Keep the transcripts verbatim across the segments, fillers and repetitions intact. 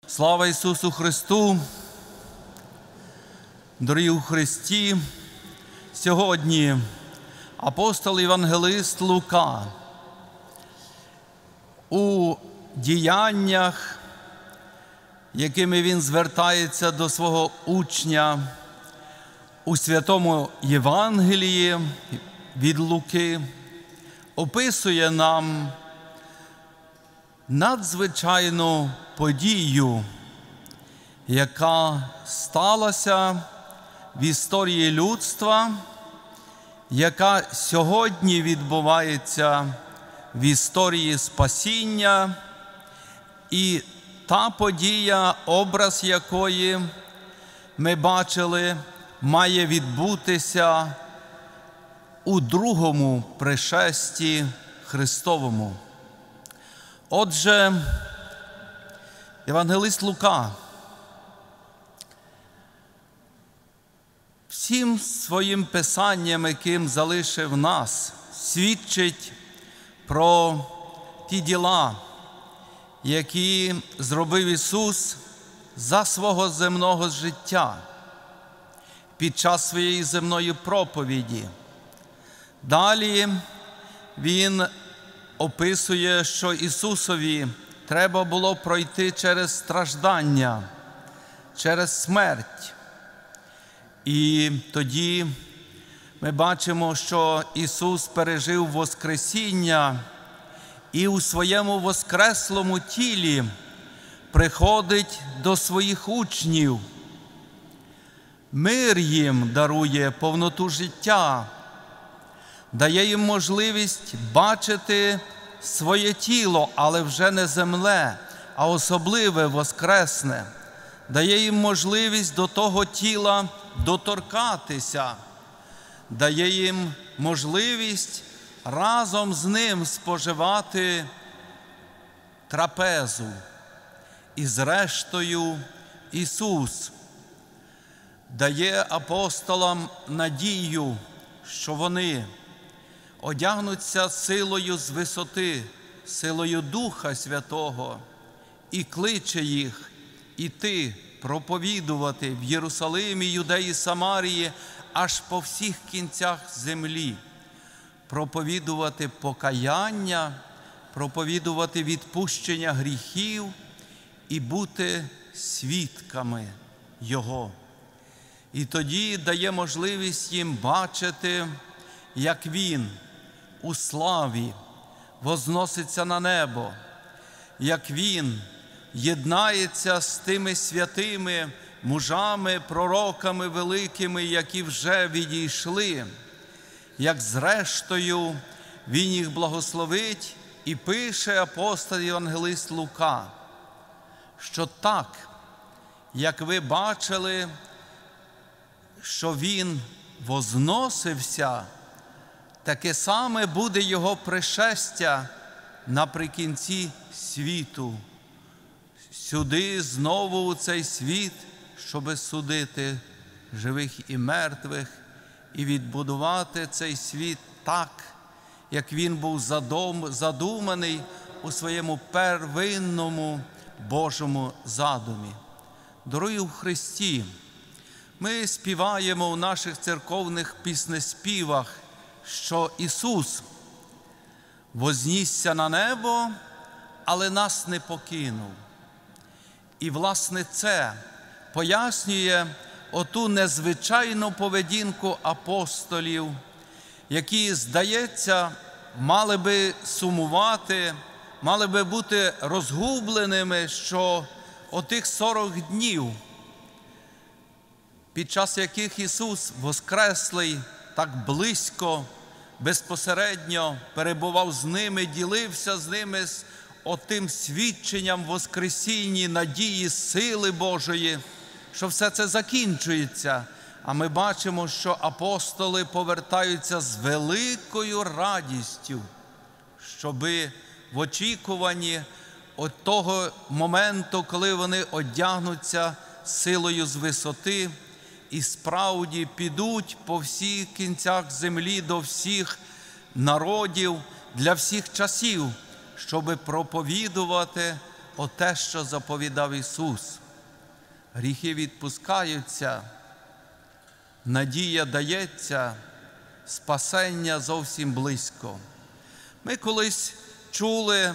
Слава Ісусу Христу! Дорогі у Христі! Сьогодні апостол-євангелист Лука у діяннях, якими він звертається до свого учня у Святому Євангелії від Луки, описує нам надзвичайну подію, яка сталася в історії людства, яка сьогодні відбувається в історії спасіння, і та подія, образ якої ми бачили, має відбутися у другому пришесті Христовому. Отже, євангелист Лука всім своїм писанням, яким залишив нас, свідчить про ті діла, які зробив Ісус за свого земного життя під час своєї земної проповіді. Далі Він описує, що Ісусові треба було пройти через страждання, через смерть. І тоді ми бачимо, що Ісус пережив Воскресіння і у своєму воскреслому тілі приходить до своїх учнів. Мир їм дарує повноту життя, дає їм можливість бачити своє тіло, але вже не земне, а особливе, воскресне. Дає їм можливість до того тіла доторкатися, дає їм можливість разом з ним споживати трапезу. І зрештою Ісус дає апостолам надію, що вони одягнуться силою з висоти, силою Духа Святого, і кличе їх іти, проповідувати в Єрусалимі, Юдеї, Самарії, аж по всіх кінцях землі, проповідувати покаяння, проповідувати відпущення гріхів і бути свідками Його. І тоді дає можливість їм бачити, як Він у славі возноситься на небо, як Він єднається з тими святими мужами, пророками великими, які вже відійшли, як зрештою Він їх благословить, і пише апостол-євангелист Лука, що так, як ви бачили, що Він возносився, таке саме буде Його пришестя наприкінці світу. Сюди, знову у цей світ, щоби судити живих і мертвих, і відбудувати цей світ так, як він був задуманий у своєму первинному Божому задумі. Дорогі у Христі, ми співаємо у наших церковних піснеспівах, що Ісус вознісся на небо, але нас не покинув. І, власне, це пояснює оту незвичайну поведінку апостолів, які, здається, мали би сумувати, мали би бути розгубленими, що отих сорок днів, під час яких Ісус Воскреслий так близько, безпосередньо перебував з ними, ділився з ними отим свідченням Воскресіння, надії, сили Божої, що все це закінчується. А ми бачимо, що апостоли повертаються з великою радістю, щоби в очікуванні от того моменту, коли вони одягнуться силою з висоти і справді підуть по всіх кінцях землі до всіх народів, для всіх часів, щоби проповідувати оте, що заповідав Ісус. Гріхи відпускаються, надія дається, спасення зовсім близько. Ми колись чули,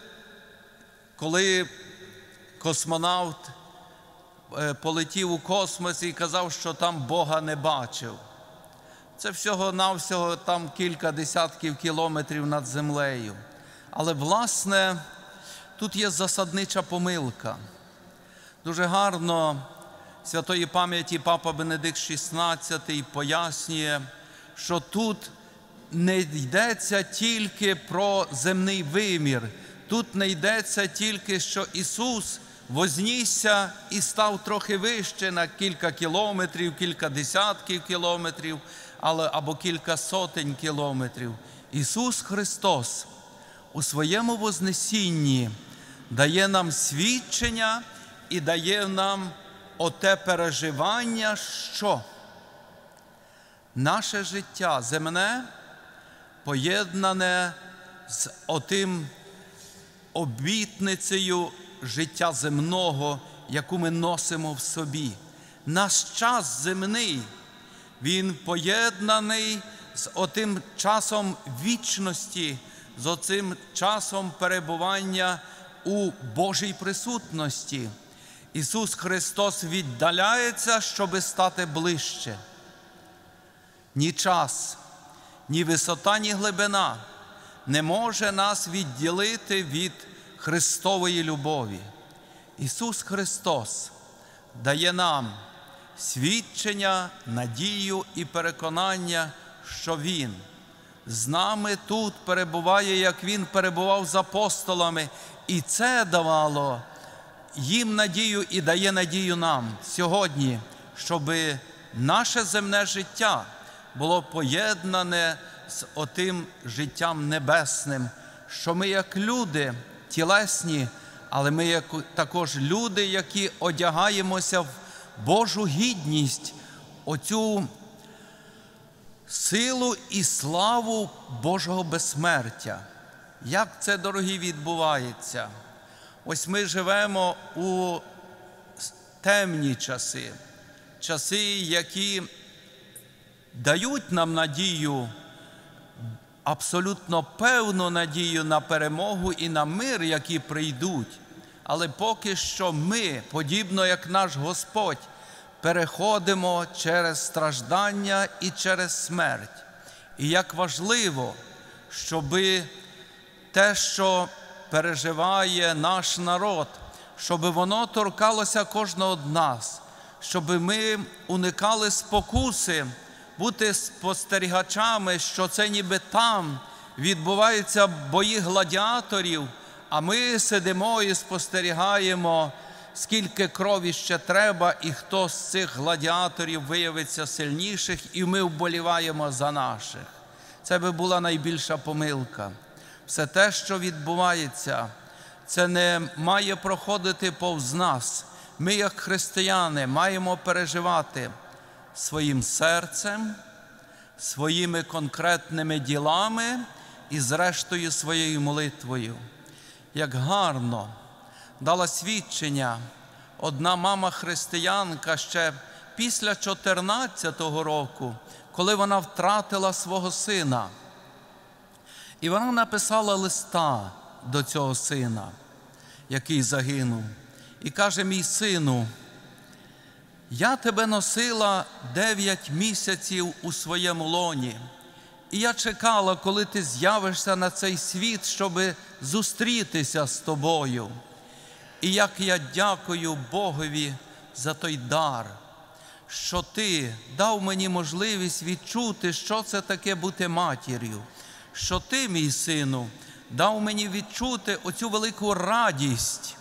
коли космонавт полетів у космос і казав, що там Бога не бачив. Це всього-навсього там кілька десятків кілометрів над землею. Але, власне, тут є засаднича помилка. Дуже гарно святої пам'яті Папа Бенедикт шістнадцятий пояснює, що тут не йдеться тільки про земний вимір, тут не йдеться тільки, що Ісус вознісся і став трохи вище на кілька кілометрів, кілька десятків кілометрів, але, або кілька сотень кілометрів. Ісус Христос у своєму вознесінні дає нам свідчення і дає нам оте переживання, що наше життя земне поєднане з отим обітницею життя земного, яку ми носимо в собі. Наш час земний, він поєднаний з отим часом вічності, з оцим часом перебування у Божій присутності. Ісус Христос віддаляється, щоби стати ближче. Ні час, ні висота, ні глибина не може нас відділити від Христової любові. Ісус Христос дає нам свідчення, надію і переконання, що Він з нами тут перебуває, як Він перебував з апостолами, і це давало їм надію і дає надію нам сьогодні, щоб наше земне життя було поєднане з отим життям небесним, що ми як люди тілесні, але ми як також люди, які одягаємося в Божу гідність, оцю силу і славу Божого безсмертя. Як це, дорогі, відбувається? Ось ми живемо у темні часи, часи, які дають нам надію, абсолютно певну надію на перемогу і на мир, які прийдуть. Але поки що ми, подібно як наш Господь, переходимо через страждання і через смерть. І як важливо, щоби те, що переживає наш народ, щоб воно торкалося кожного з нас, щоб ми уникали спокуси, бути спостерігачами, що це ніби там відбуваються бої гладіаторів, а ми сидимо і спостерігаємо, скільки крові ще треба, і хто з цих гладіаторів виявиться сильніших, і ми вболіваємо за наших. Це би була найбільша помилка. Все те, що відбувається, це не має проходити повз нас. Ми, як християни, маємо переживати своїм серцем, своїми конкретними ділами і, зрештою, своєю молитвою. Як гарно дала свідчення одна мама-християнка ще після чотирнадцятого року, коли вона втратила свого сина. І вона написала листа до цього сина, який загинув. І каже: мій сину, я тебе носила дев'ять місяців у своєму лоні. І я чекала, коли ти з'явишся на цей світ, щоб зустрітися з тобою. І як я дякую Богові за той дар, що ти дав мені можливість відчути, що це таке бути матір'ю. Що ти, мій сину, дав мені відчути оцю велику радість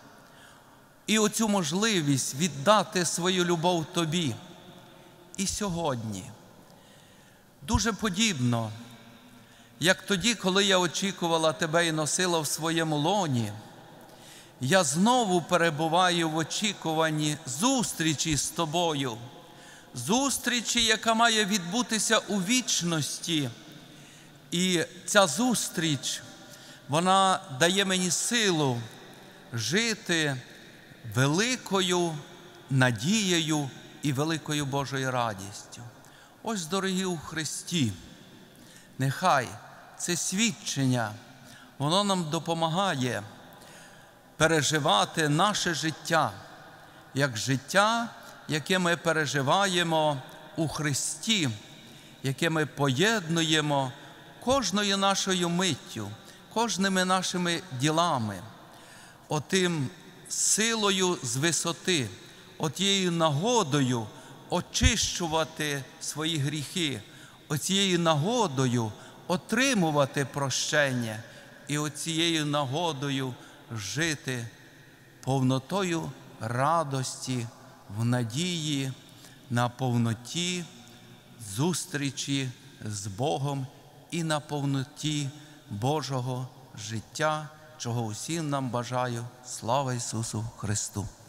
і оцю можливість віддати свою любов тобі. І сьогодні дуже подібно, як тоді, коли я очікувала тебе і носила в своєму лоні, я знову перебуваю в очікуванні зустрічі з тобою, зустрічі, яка має відбутися у вічності. І ця зустріч, вона дає мені силу жити великою надією і великою Божою радістю. Ось, дорогі у Христі, нехай це свідчення, воно нам допомагає переживати наше життя, як життя, яке ми переживаємо у Христі, яке ми поєднуємо кожною нашою миттю, кожними нашими ділами, отим силою з висоти, отією нагодою очищувати свої гріхи, оцією нагодою отримувати прощення і оцією нагодою жити повнотою радості, в надії на повноті зустрічі з Богом і на повноті Божого життя, чого усім нам бажаю. Слава Ісусу Христу!